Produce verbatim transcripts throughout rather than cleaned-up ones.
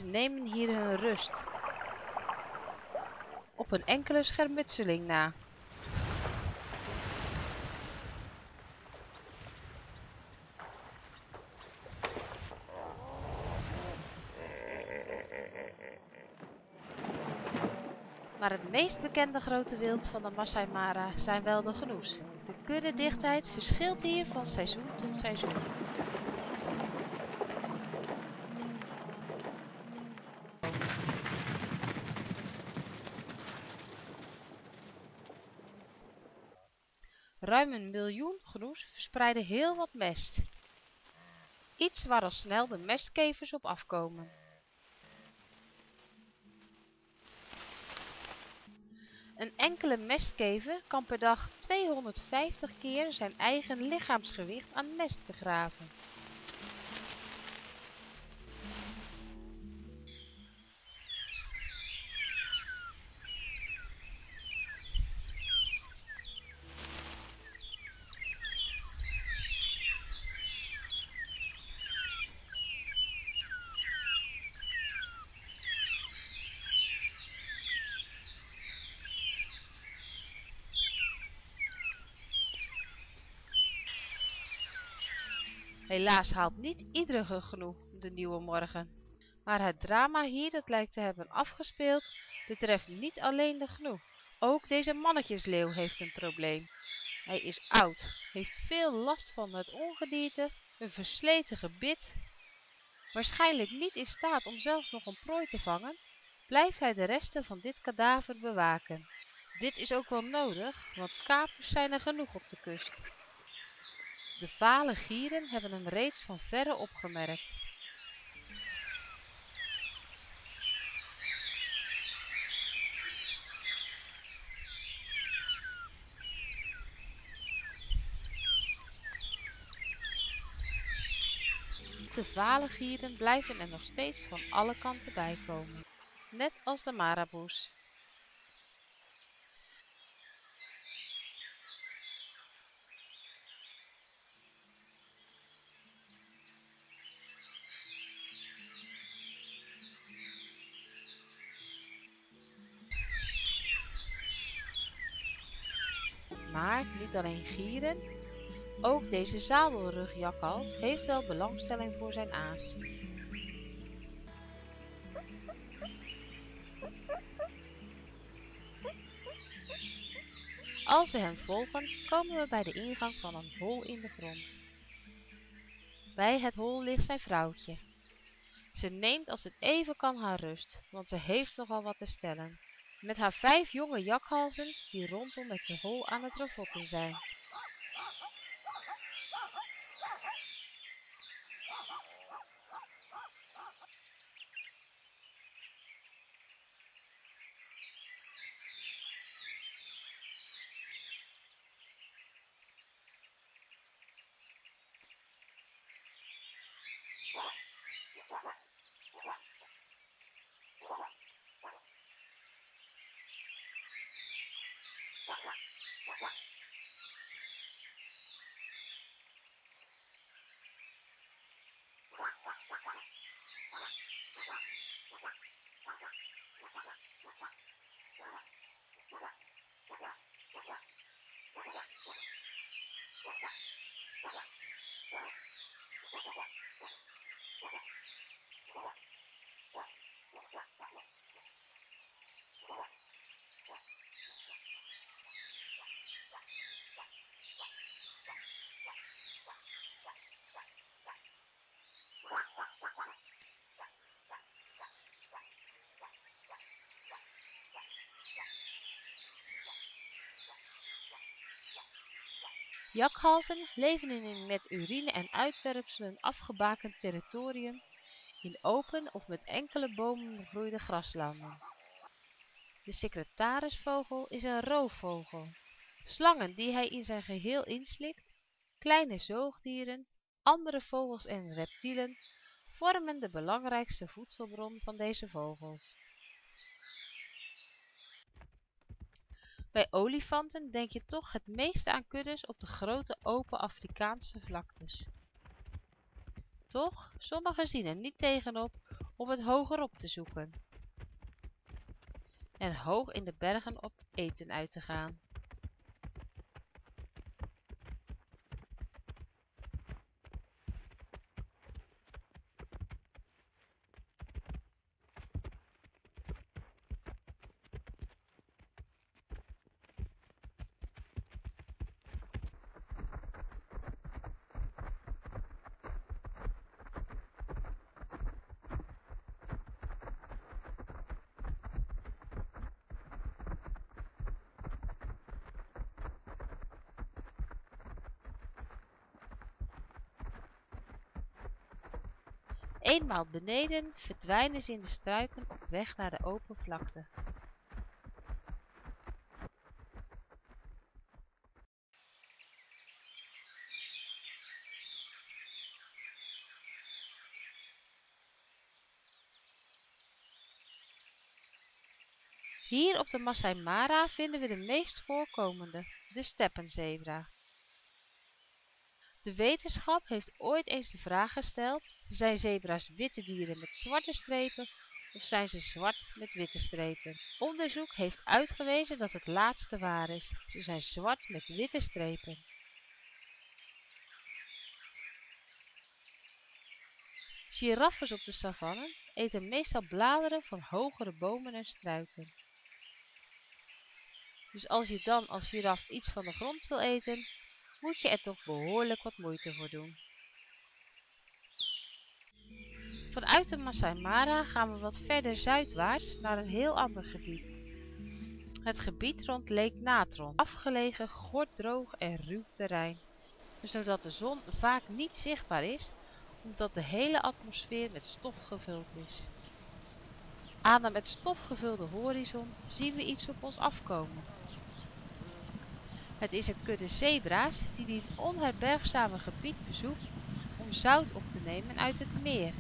Ze nemen hier hun rust. Op een enkele schermutseling na. Maar het meest bekende grote wild van de Masai Mara zijn wel de gnoes. De kuddedichtheid verschilt hier van seizoen tot seizoen. Ruim een miljoen gnoes verspreiden heel wat mest. Iets waar al snel de mestkevers op afkomen. Een enkele mestkever kan per dag tweehonderdvijftig keer zijn eigen lichaamsgewicht aan mest begraven. Helaas haalt niet iedere gnoe de nieuwe morgen. Maar het drama hier dat lijkt te hebben afgespeeld, betreft niet alleen de gnoe. Ook deze mannetjesleeuw heeft een probleem. Hij is oud, heeft veel last van het ongedierte, een versleten gebit. Waarschijnlijk niet in staat om zelf nog een prooi te vangen, blijft hij de resten van dit kadaver bewaken. Dit is ook wel nodig, want kapers zijn er genoeg op de kust. De vale gieren hebben hem reeds van verre opgemerkt. De vale gieren blijven er nog steeds van alle kanten bij komen, net als de maraboes. Maar niet alleen gieren, ook deze zadelrugjakhals heeft wel belangstelling voor zijn aas. Als we hem volgen, komen we bij de ingang van een hol in de grond. Bij het hol ligt zijn vrouwtje. Ze neemt als het even kan haar rust, want ze heeft nogal wat te stellen. Met haar vijf jonge jakhalzen die rondom het hol aan het ravotten zijn. Jakhalzen leven in een met urine en uitwerpselen afgebakend territorium in open of met enkele bomen begroeide graslanden. De secretarisvogel is een roofvogel. Slangen die hij in zijn geheel inslikt, kleine zoogdieren, andere vogels en reptielen vormen de belangrijkste voedselbron van deze vogels. Bij olifanten denk je toch het meeste aan kuddes op de grote open Afrikaanse vlaktes. Toch, sommigen zien er niet tegenop om het hogerop te zoeken en hoog in de bergen op eten uit te gaan. Eenmaal beneden verdwijnen ze in de struiken op weg naar de open vlakte. Hier op de Masai Mara vinden we de meest voorkomende, de steppenzebra. De wetenschap heeft ooit eens de vraag gesteld: zijn zebra's witte dieren met zwarte strepen of zijn ze zwart met witte strepen? Onderzoek heeft uitgewezen dat het laatste waar is. Ze zijn zwart met witte strepen. Giraffen op de savanne eten meestal bladeren van hogere bomen en struiken. Dus als je dan als giraf iets van de grond wil eten, moet je er toch behoorlijk wat moeite voor doen. Vanuit de Masai Mara gaan we wat verder zuidwaarts naar een heel ander gebied. Het gebied rond Lake Natron, afgelegen, gorddroog en ruw terrein, zodat de zon vaak niet zichtbaar is, omdat de hele atmosfeer met stof gevuld is. Aan de met stof gevulde horizon zien we iets op ons afkomen. Het is een kudde zebra's die dit onherbergzame gebied bezoekt om zout op te nemen uit het meer.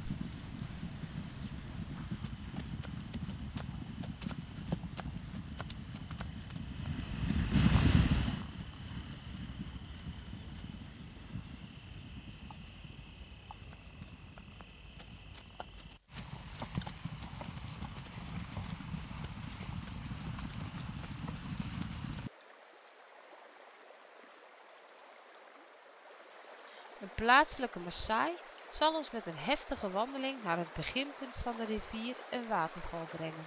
Een plaatselijke Maasai zal ons met een heftige wandeling naar het beginpunt van de rivier een waterval brengen.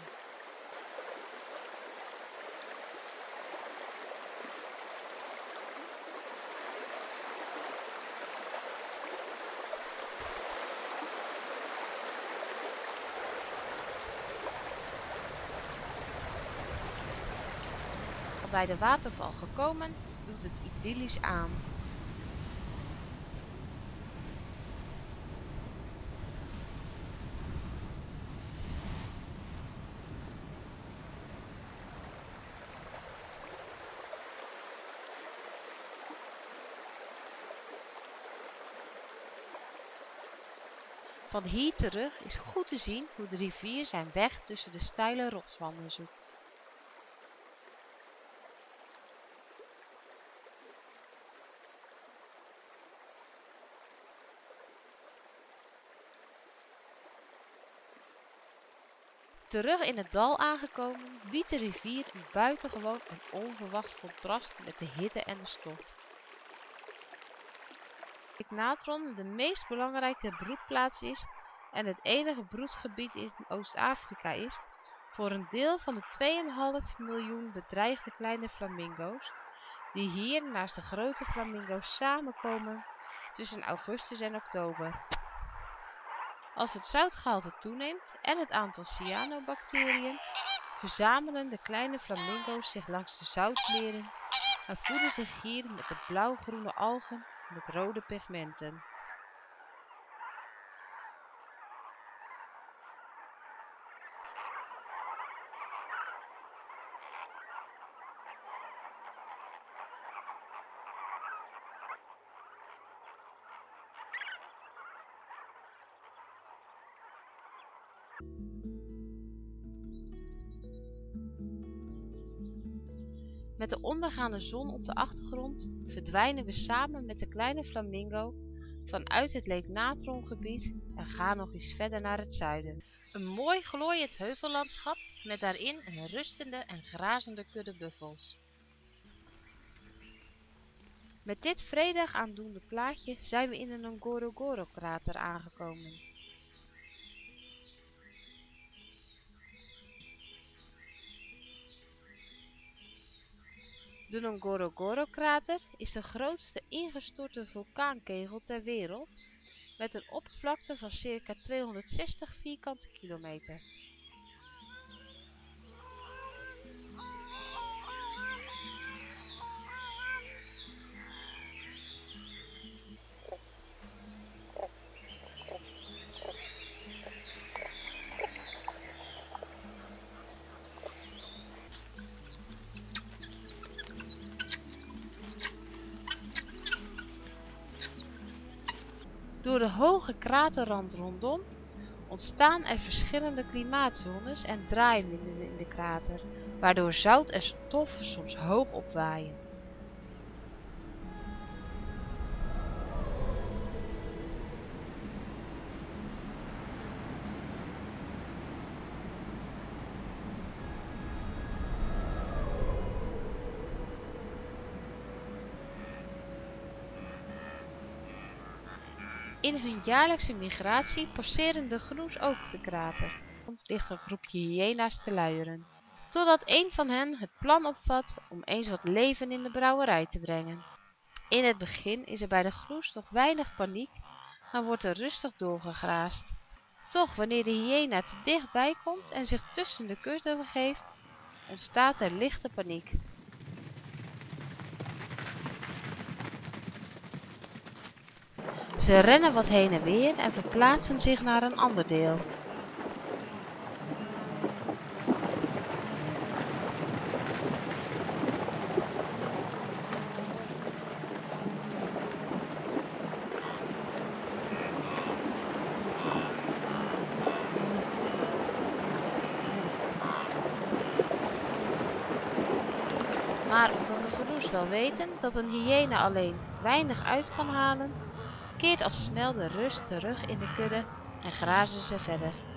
Bij de waterval gekomen doet het idyllisch aan. Van hier terug is goed te zien hoe de rivier zijn weg tussen de steile rotswanden zoekt. Terug in het dal aangekomen biedt de rivier een buitengewoon en onverwachts contrast met de hitte en de stof. Lake Natron de meest belangrijke broedplaats is en het enige broedgebied in Oost-Afrika is voor een deel van de twee komma vijf miljoen bedreigde kleine flamingo's die hier naast de grote flamingo's samenkomen tussen augustus en oktober. Als het zoutgehalte toeneemt en het aantal cyanobacteriën, verzamelen de kleine flamingo's zich langs de zoutmeren en voeden zich hier met de blauwgroene algen met rode pigmenten. Met de ondergaande zon op de achtergrond verdwijnen we samen met de kleine flamingo vanuit het Lake Natron gebied en gaan nog eens verder naar het zuiden. Een mooi glooiend heuvellandschap met daarin een rustende en grazende kudde buffels. Met dit vredig aandoende plaatje zijn we in de Ngorongoro-krater aangekomen. De Ngorongoro-krater is de grootste ingestorte vulkaankegel ter wereld met een oppervlakte van circa tweehonderdzestig vierkante kilometer. Door de hoge kraterrand rondom ontstaan er verschillende klimaatzones en draaiwinden in de krater, waardoor zout en stof soms hoog opwaaien. In hun jaarlijkse migratie passeren de gnoes ook de krater. Er ligt een groepje hyena's te luieren, totdat een van hen het plan opvat om eens wat leven in de brouwerij te brengen. In het begin is er bij de gnoes nog weinig paniek, maar wordt er rustig doorgegraast. Toch, wanneer de hyena te dichtbij komt en zich tussen de kudde begeeft, ontstaat er lichte paniek. Ze rennen wat heen en weer en verplaatsen zich naar een ander deel. Maar omdat de gnoes wel weten dat een hyena alleen weinig uit kan halen, keert al snel de rust terug in de kudde en grazen ze verder.